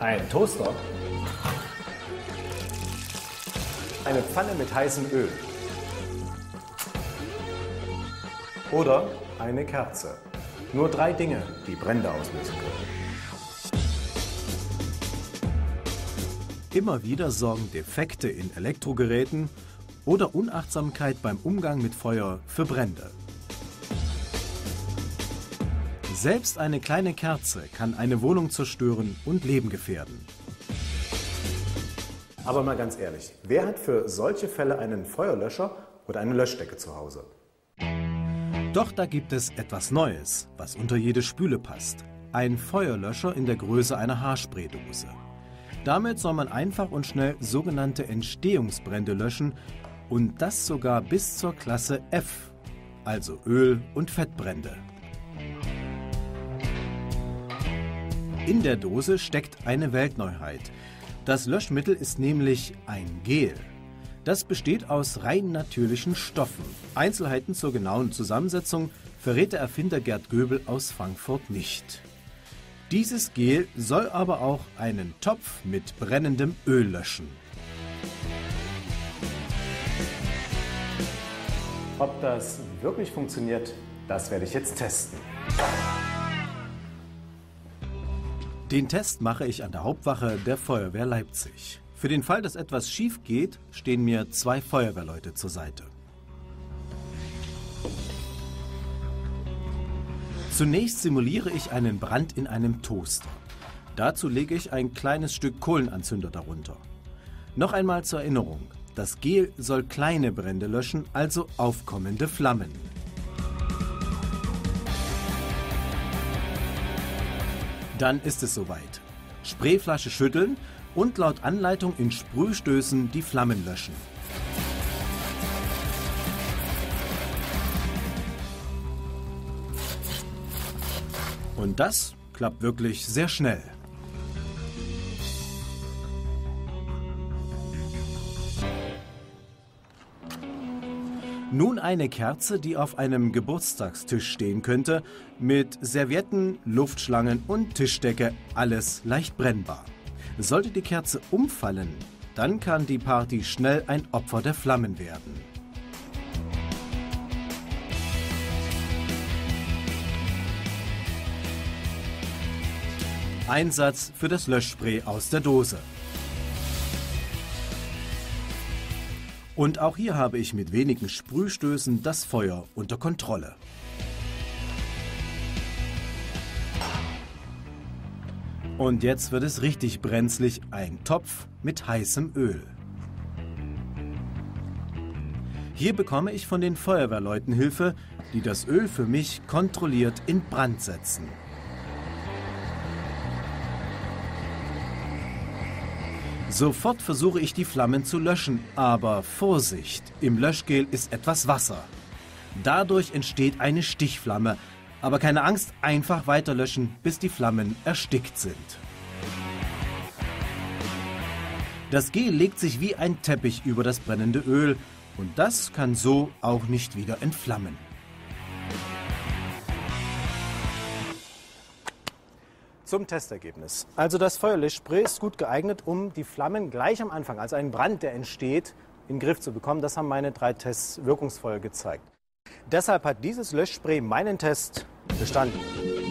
Ein Toaster, eine Pfanne mit heißem Öl oder eine Kerze. Nur 3 Dinge, die Brände auslösen können. Immer wieder sorgen Defekte in Elektrogeräten oder Unachtsamkeit beim Umgang mit Feuer für Brände. Selbst eine kleine Kerze kann eine Wohnung zerstören und Leben gefährden. Aber mal ganz ehrlich, wer hat für solche Fälle einen Feuerlöscher oder eine Löschdecke zu Hause? Doch da gibt es etwas Neues, was unter jede Spüle passt. Ein Feuerlöscher in der Größe einer Haarspraydose. Damit soll man einfach und schnell sogenannte Entstehungsbrände löschen und das sogar bis zur Klasse F, also Öl- und Fettbrände. In der Dose steckt eine Weltneuheit. Das Löschmittel ist nämlich ein Gel. Das besteht aus rein natürlichen Stoffen. Einzelheiten zur genauen Zusammensetzung verrät der Erfinder Gerd Göbel aus Frankfurt nicht. Dieses Gel soll aber auch einen Topf mit brennendem Öl löschen. Ob das wirklich funktioniert, das werde ich jetzt testen. Den Test mache ich an der Hauptwache der Feuerwehr Leipzig. Für den Fall, dass etwas schief geht, stehen mir 2 Feuerwehrleute zur Seite. Zunächst simuliere ich einen Brand in einem Toaster. Dazu lege ich ein kleines Stück Kohlenanzünder darunter. Noch einmal zur Erinnerung: Das Gel soll kleine Brände löschen, also aufkommende Flammen. Dann ist es soweit. Sprayflasche schütteln und laut Anleitung in Sprühstößen die Flammen löschen. Und das klappt wirklich sehr schnell. Nun eine Kerze, die auf einem Geburtstagstisch stehen könnte, mit Servietten, Luftschlangen und Tischdecke, alles leicht brennbar. Sollte die Kerze umfallen, dann kann die Party schnell ein Opfer der Flammen werden. Einsatz für das Löschspray aus der Dose. Und auch hier habe ich mit wenigen Sprühstößen das Feuer unter Kontrolle. Und jetzt wird es richtig brenzlig, ein Topf mit heißem Öl. Hier bekomme ich von den Feuerwehrleuten Hilfe, die das Öl für mich kontrolliert in Brand setzen. Sofort versuche ich, die Flammen zu löschen, aber Vorsicht, im Löschgel ist etwas Wasser. Dadurch entsteht eine Stichflamme, aber keine Angst, einfach weiterlöschen, bis die Flammen erstickt sind. Das Gel legt sich wie ein Teppich über das brennende Öl und das kann so auch nicht wieder entflammen. Zum Testergebnis. Also das Feuerlöschspray ist gut geeignet, um die Flammen gleich am Anfang, also einen Brand, der entsteht, in den Griff zu bekommen. Das haben meine 3 Tests wirkungsvoll gezeigt. Deshalb hat dieses Löschspray meinen Test bestanden.